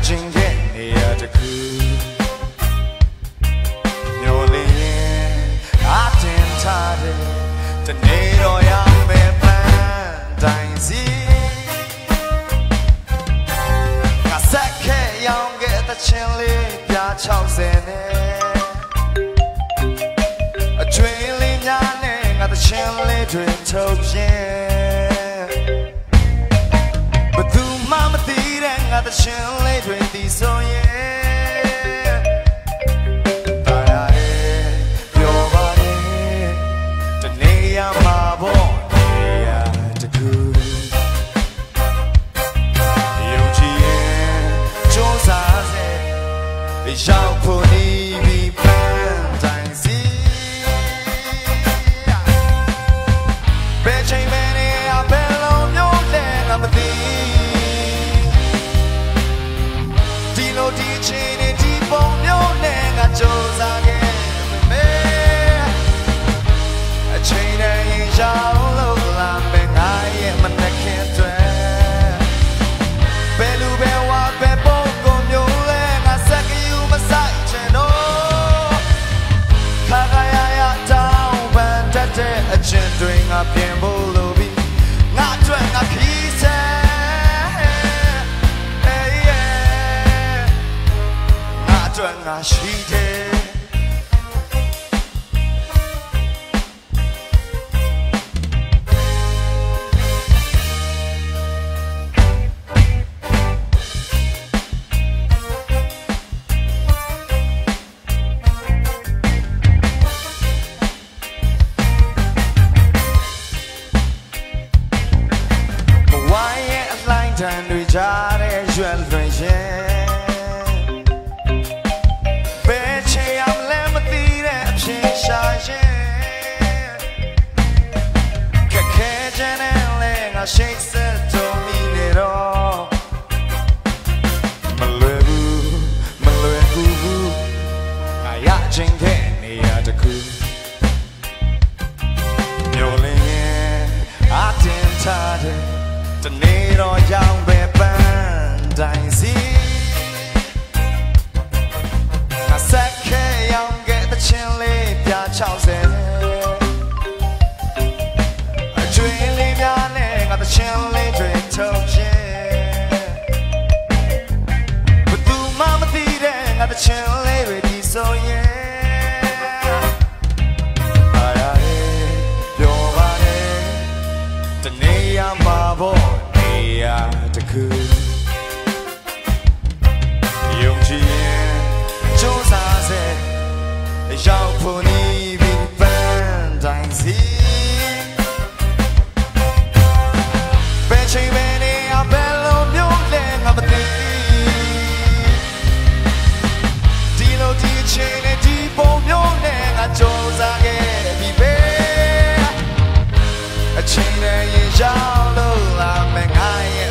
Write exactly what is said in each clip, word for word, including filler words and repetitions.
ခြင်းတဲ့နေရာတစ်ခုမျောလင်းရင်အတင်ထားတယ်တနေ့တော့ရမယ်ပန်းတိုင်းစီငါဆက်ခဲရောင်ခဲ့တဲ့ချင်းလေးပြား၆၀နဲ့အကျွေးလေးများနဲ့ငါတဲ့ချင်းလေးတွေထုတ်ပြင်းဘသူမှမသိတဲ့ငါတဲ့ချင်းလေးတွေဒီဆိုရင်တာရတယ်ပြောပါတယ်တနေ့ရမှာပေါ့နေရာတစ်ခုယုံကြည်ရင်ကြိုးစားစေရောက်ဖို့နေပြီပန်းတိုင်းစီဘယ်ချိန်မှနေအဘယ်လုံးမျိုးလဲငါမသိဒီလိုဒီချိန်နဲ့ဒီပုံမျိုးနဲ့ငါကြိုးစားခဲ့မယ်အချိန်နဲ့ရောက်လို့လာမယ်ငါရဲ့မနှက်ခင်တွေဘယ်လူပဲဝါပဲပုံကိုမျိုးလဲငါစက်ကယူမဆိုင်ချင်တော့ခါခါရရတောင်းပန်တတ်တဲ့အချင်းတွေငါပြင်ဖို့လိုပြီးငါအတွက်ငါခီးစဲငါအတွက်ငါရှိတယ်တန်တွေကြားတဲ့ရွယ်လွင်ရင်ဘယ်ချေအောင်လဲမသိတဲ့အဖြစ်ရှာရင်ခက်ခဲချင်တဲ့လဲငါရှိတ်ဆက်တော်မိနေတော့မလွယ်ဘူးမလွယ်ဘူးငါရခြင်းတဲ့နေရာတစ်ခုမျောလင်းရင်အတင်ထားတယ်တနေ့တော့ရောက်ပဲပန်းတိုင်းစီငါဆက်ခဲရောင်ခဲ့တဲ့ချင်းလေးပြား၆၀အကျွေးလေးများနဲ့ငါတဲ့ချင်းလေးတွေထုတ်ပြင်းဘသူမှမသိတဲ့ငါတဲ့ချင်းလေးတွေဒီဆိုရင်အားရတယ်ပြောပါတယ်တနေ့ရမှာပေါ့တစ်ခုယုံကြည်ရင်ကြိုးစားစေရောက်ဖို့နေပြီပန်းတိုင်းစီဘယ်ချိန်ပဲနေအဘယ်လိုမျိုးလဲငါမသိဒီလိုဒီချိန်နဲ့ဒီပုံမျိုးနဲ့ငါကြိုးစားခဲ့ပြီပဲအချိန်နဲ့ရောက်လို့လာမယ်ငါရဲ့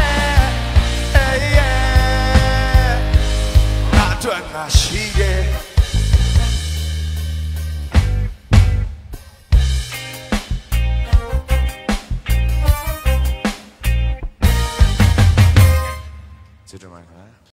ငါရှိတယ်